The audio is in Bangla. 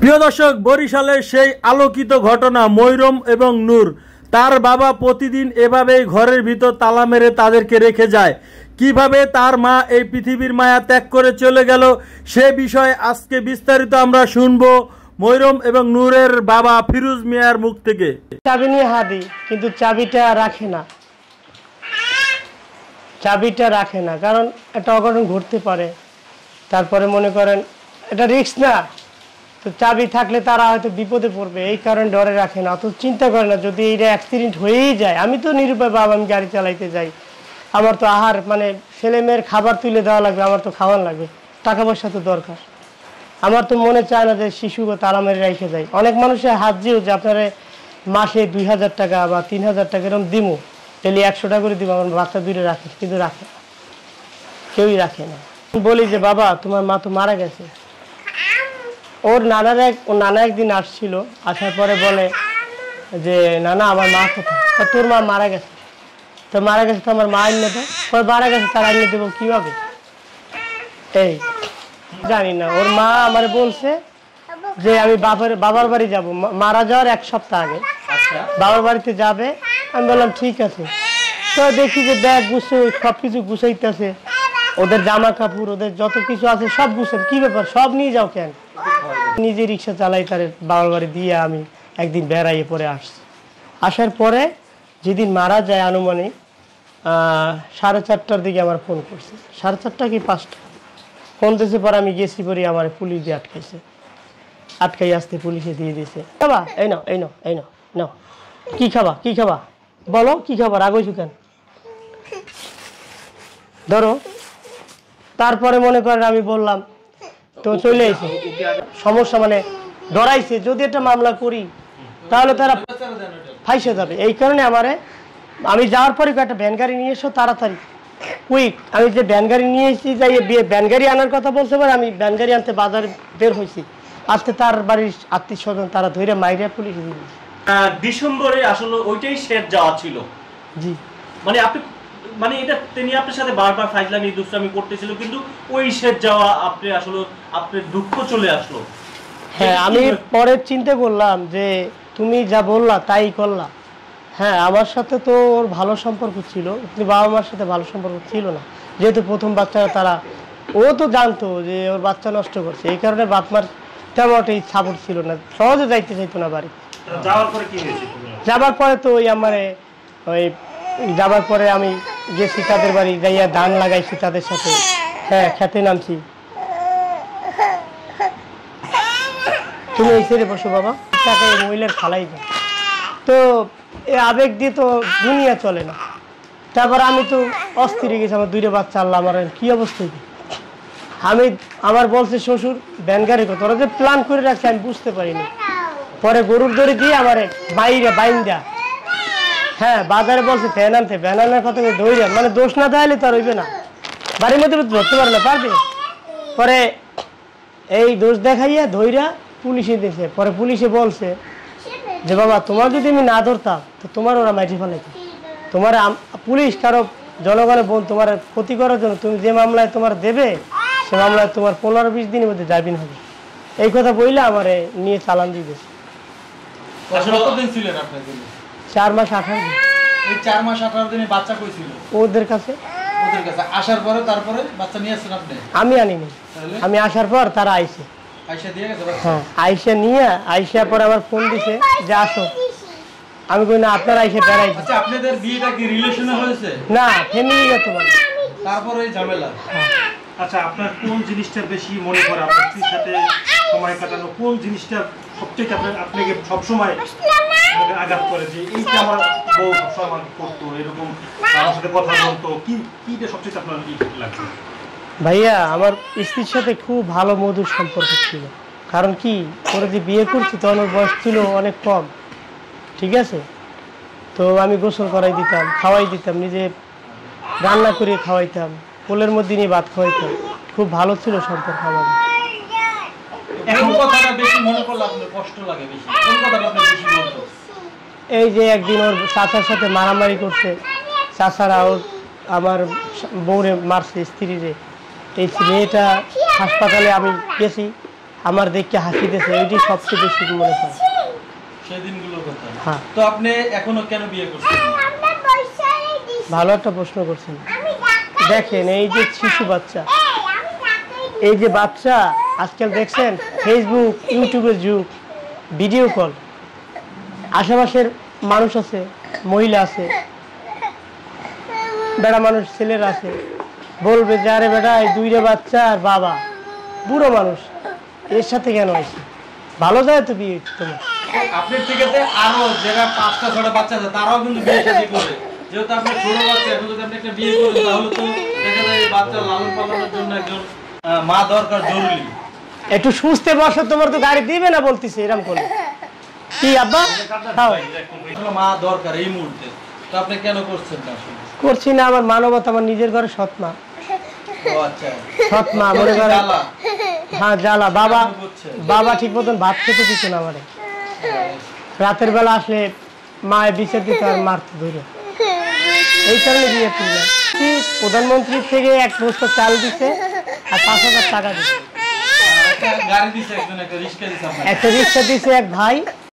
প্রিয় দর্শক, বরিশালের সেই আলোকিত ঘটনা ময়রম এবং নূর, তার বাবা প্রতিদিন এভাবেই ঘরের ভিতর তালা মেরে তাদেরকে রেখে যায়। কিভাবে তার মা এই পৃথিবীর মায়া ত্যাগ করে চলে গেল সে বিষয়ে আজকে বিস্তারিত আমরা শুনবো ময়রম এবং নূরের বাবা ফিরোজ মিয়ার মুখ থেকে। চাবি নিয়ে হাদি, কিন্তু চাবিটা রাখে না, কারণ একটা অঘটন ঘটতে পারে। তারপরে মনে করেন এটা রিস্ক না, তো চাবি থাকলে তারা হয়তো বিপদে পড়বে, এই কারণে ডরে রাখে না। অত চিন্তা করে না যদি এটা অ্যাক্সিডেন্ট হয়েই যায়। আমি তো নিরুপায় বাবা, আমি গাড়ি চালাইতে যাই, আমার তো আহার মানে ছেলে মেয়ের খাবার তুলে দেওয়া লাগবে, আমার তো খাওয়ান লাগবে, টাকা পয়সা তো দরকার। আমার তো মনে চায় না যে শিশুকে তালা মেরে রেখে যায়। অনেক মানুষের হাত দিও যে আপনারা মাসে 2000 টাকা বা 3000 টাকা এরকম দিমু, ডেলি 100 টাকা করে দিব, আমার বাচ্চা দুইটা রাখে, কিন্তু রাখে না, কেউই রাখে না। বলি যে বাবা তোমার মা তো মারা গেছে। ওর নানা একদিন আসছিল, আসার পরে বলে যে নানা আমার মা কোথায়? তোর মা মারা গেছে। তো মারা গেছে তো আমার মা আইনে দেয়, মারা গেছে তার আইনে দেবো কিভাবে? এই জানি না, ওর মা আমার বলছে যে আমি বাবার বাড়ি যাব, মারা যাওয়ার 1 সপ্তাহ আগে বাবার বাড়িতে যাবে। আমি বললাম ঠিক আছে। তো দেখি যে ব্যাগ গুছে সবকিছু গুছাইতেছে, ওদের জামা কাপড় ওদের যত কিছু আছে সব গুছান। কি ব্যাপার, সব নিয়ে যাও কেন? নিজে রিক্সা চালাই, তার বাবার বাড়ি দিয়ে আমি একদিন বেড়াইয়ে পরে আসছি। আসার পরে যেদিন মারা যায় আনুমানিক 4:30টার দিকে আমার ফোন করছে, 4:30টা কি 5টা ফোন দিয়েছে। পরে আমি গেছি, পরে আমার পুলিশ দিয়ে আটকাই আসতে পুলিশে দিয়ে দিয়েছে। খাবা এই নাও এই নাও এই নাও নাও, কি খাবা বলো, কি খাবার আগে কেন ধরো। তারপরে মনে করেন আমি বললাম তো চলে এসে সমস্যা মানে ডরাইছে যদি একটা মামলা করি তাহলে তারা ফাইসে যাবে। এই কারণে আমি যাওয়ার পরে একটা ভ্যান গাড়ি নিয়ে এসো তাড়াতাড়ি কুইক। আমি যে ভ্যান গাড়ি নিয়ে এসেছি, যাই ভ্যান গাড়ি আনার কথা বলতে পারে, আমি ভ্যান গাড়ি আনতে বাজারে বের হয়েছি। আজকে তার বাড়ির আত্মীয় স্বজন তারা ধরে মাইরা পুলিশে দিয়েছে। ডিসেম্বরে আসলে ওইটাই শেষ যাওয়া ছিল। জি, মানে আপনি মানে এটা তিনি আপনার সাথে বারবার ফাইজলামি দুষ্টামি করতেছিল, কিন্তু ওই শেষ যাওয়া আপনি আসলে আপনার দুঃখ চলে আসলো। হ্যাঁ, আমি পরে চিন্তা করলাম যে তুমি যা বললা তাই করলা। হ্যাঁ, আমার সাথে তো ওর ভালো সম্পর্ক ছিল, কিন্তু বাবা মার সাথে ভালো সম্পর্ক ছিল না। যেহেতু প্রথম বাচ্চারা ও তো জানতো যে ওর বাচ্চা নষ্ট করছে, এই কারণে বাপ মার তেমন একটা সাপোর্ট ছিল না, সহজে যাইতে চাইতো না বাড়ি। যাবার পরে তো যাবার পরে আমি গেছি তাদের বাড়ি, যাইয়া ধান লাগাইছি তাদের সাথে। হ্যাঁ, খেতে নামছি। তুমি এই ছেড়ে বসো বাবা, টাকা এই মহিলার খালাই যায়। তো এই আবেগ দিয়ে তো দুনিয়া চলে না। তারপর আমি তো অস্থির হয়ে গেছি, আমার 2টা বাচ্চা, আল্লাহ আমার কি অবস্থা। আমার বলছে শ্বশুর ভ্যান গাড়ি কত, ওরা যে প্ল্যান করে রাখছে আমি বুঝতে পারিনি। পরে গরুর দড়ি দিয়ে আমার বাইন্দা, হ্যাঁ বাজারে বলছে ভ্যান আনার কথা ধৈর্য, মানে দোষ না দেখাইলে তো আর হইবে না, বাড়ির মধ্যে ধরতে পারে না, পারবে। পরে এই দোষ দেখাইয়া ধৈর্য পুলিশে দিয়েছে। পরে পুলিশে বলছে যে বাবা তোমার যদি আমি না ধরতাম তো তোমার ওরা মাইটি ফেলাইতো। তোমার পুলিশ কারো জনগণের বোন তোমার ক্ষতি করার জন্য তুমি যে মামলায় তোমার দেবে, সে মামলায় তোমার 15-20 দিনের মধ্যে জামিন হবে। এই কথা বইলে আমারে নিয়ে চালান দিয়ে দিয়েছে। 4 মাস 18 দিন। এই 4 মাস 18 দিনে বাচ্চা কই ছিল? ওদের কাছে। আসার পরে তারপরে বাচ্চা নিয়ে আসছেন আপনি? আমি আনিনি, আমি আসার পর তারা আইছে। আইসা দিয়ে গেছে? হ্যাঁ, আইসা পরে আবার ফোন দিছে যে আসো। আমি কই না, আপনারা আইসে বেড়াইছে। আচ্ছা, আপনাদের বিয়েটা কি রিলেশনে হয়েছে? না, ফ্যামিলিগত বলে। তারপরে এই ঝামেলা। আচ্ছা, আপনার কোন জিনিসটা বেশি মনে পড়ে? আপনার স্ত্রীর সাথে সময় কাটানো কোন জিনিসটা সবথেকে আপনাকে সবসময় আঘাত করে, যে এইটা আমার বউ সবসময় আমাকে করতো, এরকম আমার সাথে কথা বলতো, কিটা সবচেয়ে আপনার লাগছে? ভাইয়া, আমার স্ত্রীর সাথে খুব ভালো মধুর সম্পর্ক ছিল। কারণ কি, ওরা যে বিয়ে করছি তখন ওর বয়স ছিল অনেক কম, ঠিক আছে? তো আমি গোসল করাই দিতাম, খাওয়াই দিতাম, নিজে রান্না করে খাওয়াইতাম, কোলের মধ্যে নিয়ে ভাত খাওয়াইতাম। খুব ভালো ছিল সম্পর্ক আমাদের। এখন কথাটা বেশি মনে করলে আপনার কষ্ট লাগে বেশি? কোন কথাটা আপনি বেশি বলতো? এই যে একদিন ওর চাচার সাথে মারামারি করছে, চাচারা আমার বউরে মারছে, স্ত্রীরে। এই মেয়েটা হাসপাতালে আমি গেছি, আমার দেখে হাসিতেছে, এইটি সবচেয়ে বেশি মনে হয় সেই দিনগুলোর কথা। হ্যাঁ। তো আপনি এখনো কেন বিয়ে করছেন? ভালো একটা প্রশ্ন করছেন। দেখেন এই যে শিশু বাচ্চা, এই যে বাচ্চা আজকাল দেখছেন ফেসবুক ইউটিউবের যুগ, ভিডিও কল, আশেপাশের মানুষ আছে, মহিলা আছে, বেড়া মানুষ ছেলেরা আছে, বলবে যে আরে বেটা এই দুইটা বাচ্চা আর বাবা বুড়ো মানুষ, এর সাথে কেন আছে? ভালো যায় তো বিয়ে তোমার। আপনার থেকে আরো যারা 5টা 6টা বাচ্চা আছে তারাও কিন্তু বিয়ে শাদী করে, যেহেতু আপনি ছোট বাচ্চা, এখন যদি আপনি একটা বিয়ে করেন তাহলে তো দেখা যায় এই বাচ্চা লালন পালনের জন্য একজন মা দরকার জরুরি। একটু সুস্থে বসো, তোমার তো গাড়ি দিবে না বলতেছে এরকম করে। কি আব্বা খাও? মা দরকার এই মুহূর্তে, তো আপনি কেন করছেন না? করছি না, আমার মানবতা, আমার নিজের ঘরে সৎ মা। ও আচ্ছা, সৎ মা মনে করে। হ্যাঁ জ্বালা, বাবা ঠিক মতন ভাত খেতে দিত না আমারে। রাতের বেলা আসলে মায়ের বিচার দিত আর মারতে ধরে, এই কারণে বিয়ে করলাম। প্রধানমন্ত্রী থেকে 1 বস্তা চাল দিছে আর 5,000 টাকা দিছে, গাড়ি দিছে, একজন একটা রিক্সা দিছে, একটা রিক্সা দিছে এক ভাই।